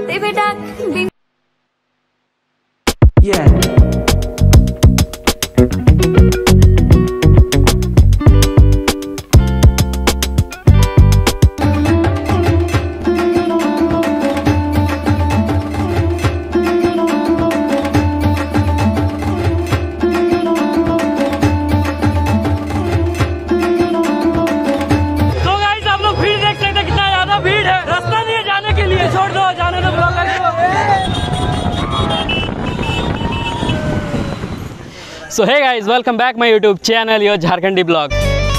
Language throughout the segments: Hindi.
देवे डाक so hey guys, welcome back my YouTube channel your Jharkhandi blog.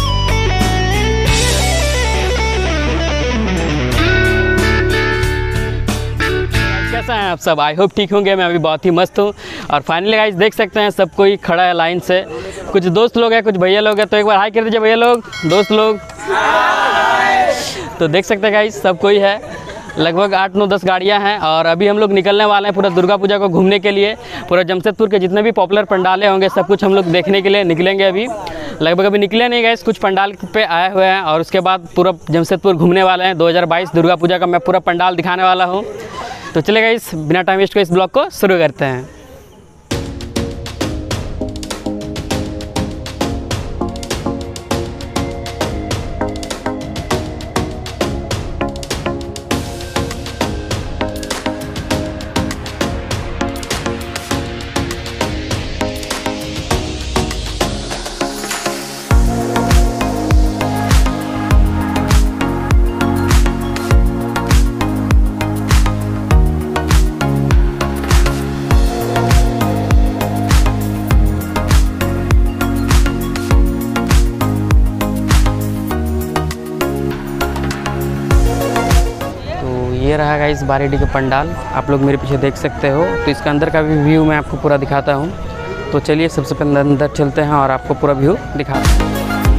कैसे हैं आप सब? आई होप ठीक होंगे। मैं अभी बहुत ही मस्त हूँ और फाइनली गाइस देख सकते हैं सब कोई खड़ा है लाइन से। कुछ दोस्त लोग हैं, कुछ भैया लोग हैं, तो एक बार हाई कर दीजिए भैया लोग, दोस्त लोग। तो देख सकते हैं गाइस सब कोई है, लगभग 8-9-10 गाड़ियां हैं और अभी हम लोग निकलने वाले हैं पूरा दुर्गा पूजा को घूमने के लिए। पूरा जमशेदपुर के जितने भी पॉपुलर पंडालें होंगे सब कुछ हम लोग देखने के लिए निकलेंगे। अभी लगभग अभी निकले नहीं गए, कुछ पंडाल पे आए हुए हैं और उसके बाद पूरा जमशेदपुर घूमने वाले हैं। 2022 दुर्गा पूजा का मैं पूरा पंडाल दिखाने वाला हूँ। तो चलेगा इस बिना टाइम वेस्ट को इस ब्लॉग को शुरू करते हैं। ये रहा गाइस बारीडी का पंडाल, आप लोग मेरे पीछे देख सकते हो। तो इसका अंदर का भी व्यू मैं आपको पूरा दिखाता हूँ। तो चलिए सबसे पहले अंदर चलते हैं और आपको पूरा व्यू दिखाते हैं।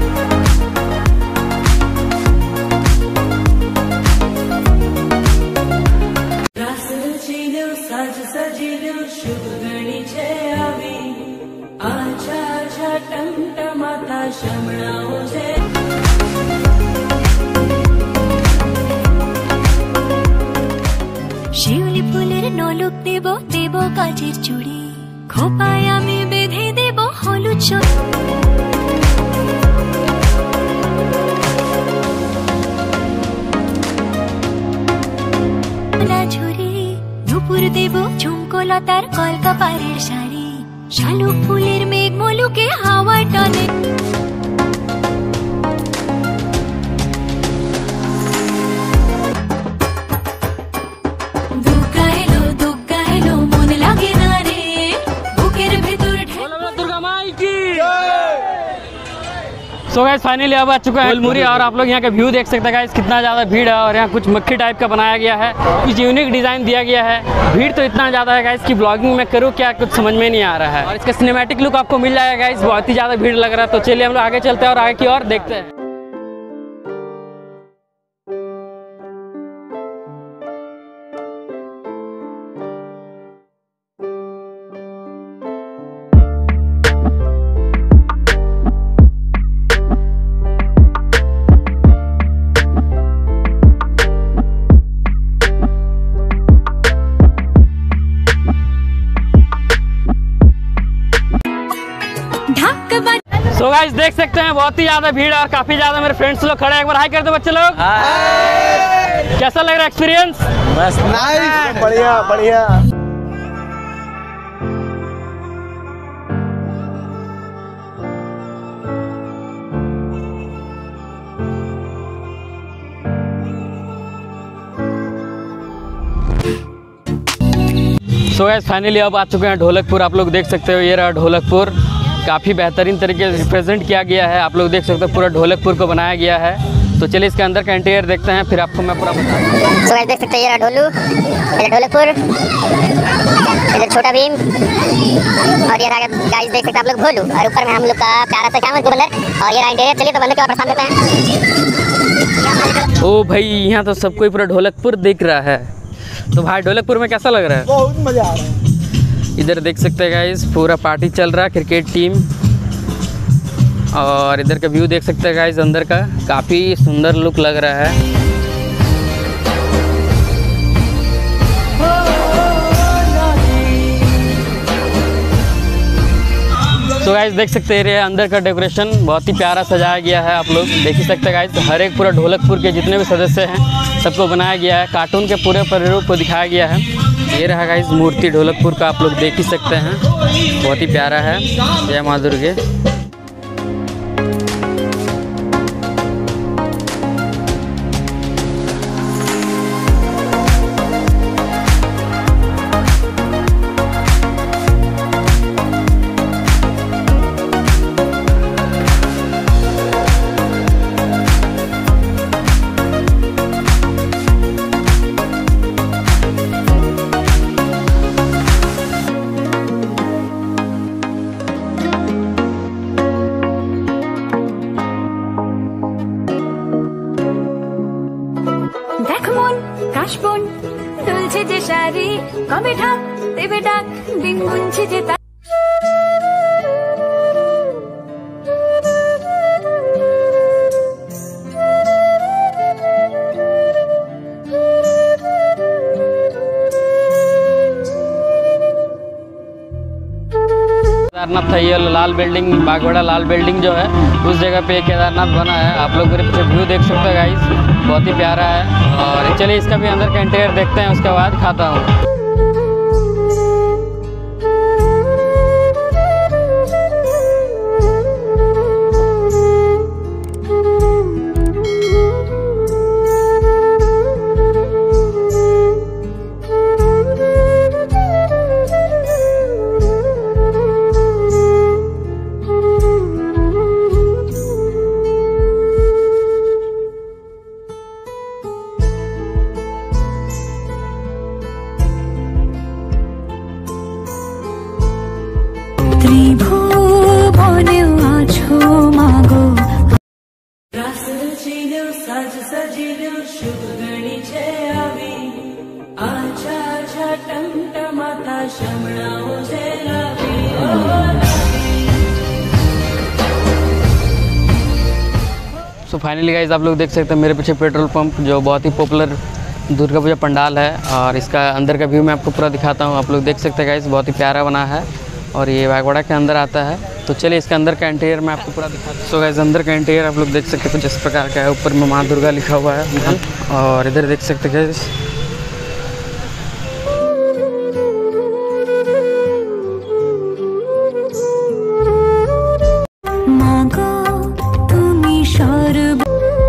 শিউলি ফুলের নলক দেব দেব কাচের চুড়ি, খোপায় আমি বেঁধে দেব হলুদ ঝুড়ি, নুপুর দেব ঝুমকো লতার কলকাপাড়ের শাড়ি, শালুক ফুলের মেঘ মলুকে হাওয়ার টানে। सो गाइस फाइनली अब आ चुका है फुलमुरी और आप लोग यहाँ का व्यू देख सकते हैं गाइस, कितना ज़्यादा भीड़ है और यहाँ कुछ मक्खी टाइप का बनाया गया है, कुछ यूनिक डिज़ाइन दिया गया है। भीड़ तो इतना ज़्यादा है गाइस कि ब्लॉगिंग में करूँ क्या कुछ समझ में नहीं आ रहा है। और इसका सिनेमैटिक लुक आपको मिल जाएगा गाइस, बहुत ही ज़्यादा भीड़ लग रहा है। तो चलिए हम लोग आगे चलते हैं और आगे की ओर देखते हैं। तो गाइस देख सकते हैं बहुत ही ज्यादा भीड़ और काफी ज्यादा मेरे फ्रेंड्स लोग खड़े हैं। एक बार हाई कर दो बच्चे लोग। कैसा लग रहा है एक्सपीरियंस? बस नाइस, बढ़िया बढ़िया। सो गाइस फाइनली अब आ चुके हैं ढोलकपुर। आप लोग देख सकते हो ये रहा ढोलकपुर, काफ़ी बेहतरीन तरीके से रिप्रेजेंट किया गया है। आप लोग देख सकते हो पूरा ढोलकपुर को बनाया गया है। तो चलिए इसके अंदर का इंटीरियर देखते हैं, फिर आपको मैं पूरा बताऊँ। सो गाइस देख सकते हैं ये रहा ढोलू, इधर ढोलकपुर, इधर छोटा भीम और ये रहा गाइस देख सकते हैं आप लोग भोलू, और ऊपर में हम लोग का प्यारा सा कैमल बंदर और ये रहा इंटीरियर। चलिए तो बंदर के प्रस्थान देते हैं। ओ भाई यहाँ तो सब कोई पूरा ढोलकपुर दिख रहा है। तो भाई ढोलकपुर में कैसा लग रहा है? बहुत मजा आ रहा है। इधर देख सकते हैं गाइस पूरा पार्टी चल रहा है, क्रिकेट टीम। और इधर का व्यू देख सकते हैं गाइस, अंदर का काफ़ी सुंदर लुक लग रहा है। सो गाइस देख सकते हैं अंदर का डेकोरेशन बहुत ही प्यारा सजाया गया है। आप लोग देख ही सकते हैं गाइस, हर एक पूरा ढोलकपुर के जितने भी सदस्य हैं सबको बनाया गया है, कार्टून के पूरे प्रारूप को दिखाया गया है। ये रहा गाइस मूर्ति ढोलकपुर का, आप लोग देख ही सकते हैं, बहुत ही प्यारा है। जय माँ दुर्गे। দেখ মন কাশবন দুলছে যে শাড়ি, কবে ঢাক দেবে ডাক, দিন গুনছে যে তা। केदारनाथ था ये लाल बिल्डिंग, बागवाड़ा लाल बिल्डिंग जो है उस जगह पे केदारनाथ बना है। आप लोग मेरे पीछे व्यू देख सकते हो गाइस, बहुत ही प्यारा है। और चलिए इसका भी अंदर का इंटीरियर देखते हैं, उसके बाद खाता हूँ। ত্রিভুবনেও আছো মাগো, रस रचिलो साज सजिलो शुभ गणी छे आवी, आछा आछा टमटमाता शमणाओ छे लावी, ओ लावी। सो फाइनली गाइस आप लोग देख सकते हैं मेरे पीछे पेट्रोल पंप, जो बहुत ही पॉपुलर दुर्गा पूजा पंडाल है। और इसका अंदर का व्यू मैं आपको पूरा दिखाता हूँ। आप लोग देख सकते हैं गाइस, बहुत ही प्यारा बना है और ये बागवाड़ा के अंदर आता है। तो चलिए इसके अंदर का इंटीरियर मैं आपको पूरा दिखाता हूँ। सो गाइस अंदर का इंटीरियर आप लोग देख सकते हैं कुछ इस प्रकार का है। ऊपर में माँ दुर्गा लिखा हुआ है और इधर देख सकते हैं गाइस মাগো তুমি সর্ব।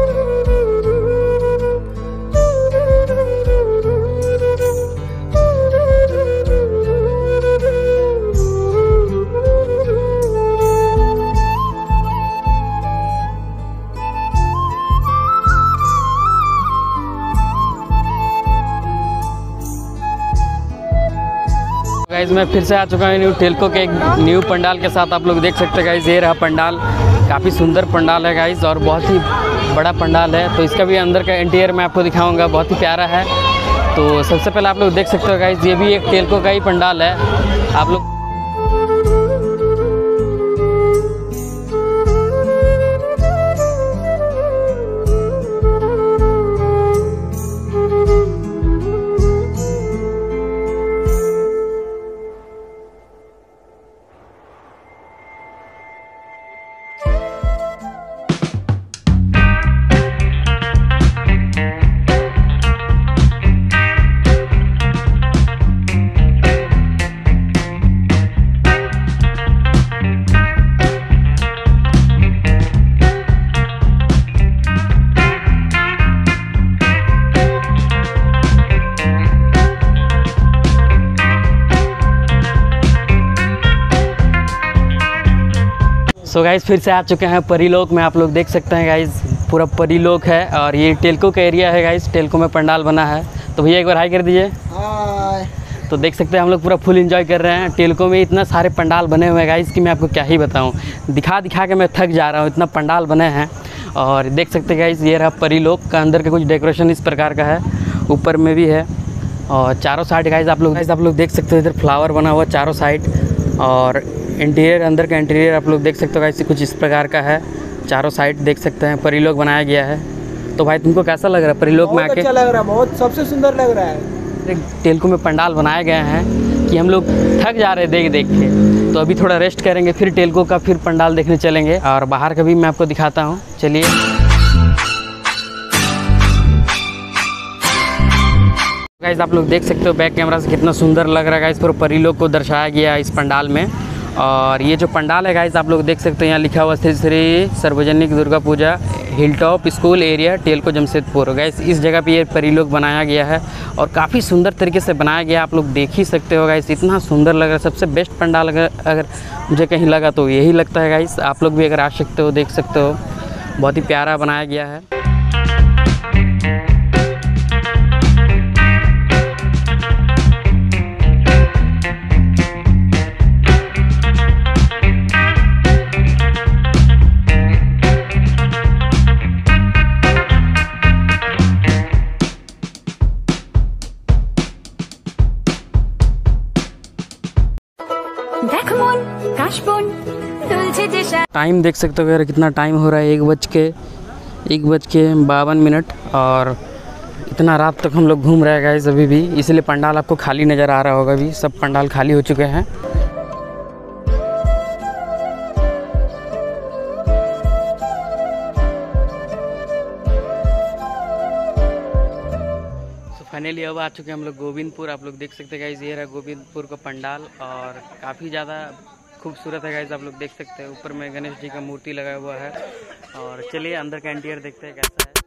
गाइस मैं फिर से आ चुका हूँ न्यू टेल्को के एक न्यू पंडाल के साथ। आप लोग देख सकते हैं गाइस, ये रहा पंडाल, काफ़ी सुंदर पंडाल है गाइस और बहुत ही बड़ा पंडाल है। तो इसका भी अंदर का इंटीरियर मैं आपको दिखाऊंगा, बहुत ही प्यारा है। तो सबसे पहले आप लोग देख सकते हो गाइस, ये भी एक टेल्को का ही पंडाल है। आप लोग सो गाइस फिर से आ चुके हैं परीलोक में। आप लोग देख सकते हैं गाइस, पूरा परीलोक है और ये टेल्को का एरिया है गाइस। टेल्को में पंडाल बना है, तो भैया एक बार हाई कर दीजिए। हाय। तो देख सकते हैं हम लोग पूरा फुल एंजॉय कर रहे हैं। टेल्को में इतना सारे पंडाल बने हुए हैं गाइस कि मैं आपको क्या ही बताऊं, दिखा दिखा के मैं थक जा रहा हूं, इतना पंडाल बने हैं। और देख सकते हैं गाइस, ये रहा परीलोक का अंदर का कुछ डेकोरेशन इस प्रकार का है, ऊपर में भी है और चारों साइड गाइस आप लोग देख सकते हो, इधर फ्लावर बना हुआ चारों साइड। और इंटीरियर, अंदर का इंटीरियर आप लोग देख सकते हो गाइस, कुछ इस प्रकार का है, चारों साइड देख सकते हैं, परीलोक बनाया गया है। तो भाई तुमको कैसा लग रहा है परीलोक में आके? अच्छा लग रहा है, बहुत सबसे सुंदर लग रहा है। टेल्को में पंडाल बनाए गए हैं कि हम लोग थक जा रहे हैं देख देख के। तो अभी थोड़ा रेस्ट करेंगे, फिर टेलको का फिर पंडाल देखने चलेंगे और बाहर का भी मैं आपको दिखाता हूँ। चलिए गाइस, आप लोग देख सकते हो बैक कैमरा से कितना सुंदर लग रहा है गाइस। पूरा परी लोग को दर्शाया गया है इस पंडाल में। और ये जो पंडाल है गाइस, आप लोग देख सकते हैं यहाँ लिखा हुआ श्री सार्वजनिक Durga Puja hilltop school area Telco Jamshedpur. Guys इस जगह पे ये परी लोग बनाया गया है और काफ़ी सुंदर तरीके से बनाया गया, आप लोग देख ही सकते हो गाइस। इतना सुंदर लग रहा है, सबसे बेस्ट पंडाल अगर मुझे कहीं लगा तो यही लगता है गाइस। आप लोग भी अगर आ सकते हो, देख सकते हो, बहुत ही प्यारा बनाया गया है। टाइम देख सकते हो यार, कितना टाइम हो रहा है, 1:52 और इतना रात तक हम लोग घूम रहे हैं गाइस अभी भी, इसलिए पंडाल आपको खाली नज़र आ रहा होगा। अभी सब पंडाल खाली हो चुके हैं। फाइनली अब आ चुके हैं हम लोग गोविंदपुर। आप लोग देख सकते हैं गाइस, ये रहा गोविंदपुर का पंडाल और काफ़ी ज़्यादा खूबसूरत है गाइस। आप लोग देख सकते हैं ऊपर में गणेश जी का मूर्ति लगा हुआ है। और चलिए अंदर का इंटीरियर देखते हैं कैसा है।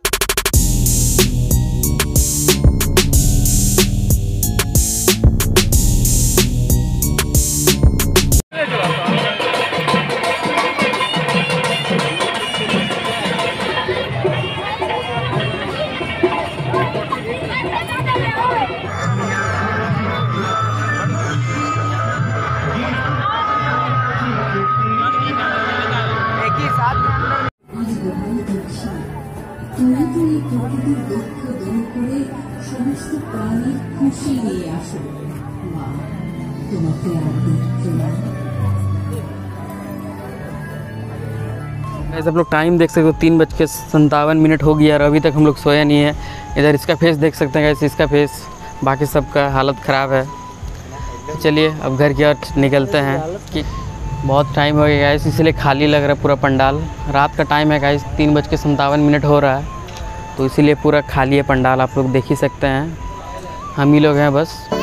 आप लोग टाइम देख सकते हो, 3:57 हो गया और अभी तक हम लोग सोया नहीं है। इधर इसका फेस देख सकते हैं गाइस, इसका फेस, बाकी सबका हालत ख़राब है। चलिए अब घर की ओर निकलते हैं कि बहुत टाइम हो गया गाइस, इसलिए खाली लग रहा है पूरा पंडाल। रात का टाइम है गाइस, 3:57 हो रहा है, तो इसीलिए पूरा खाली है पंडाल। आप लोग देख ही सकते हैं, हम ही लोग हैं बस।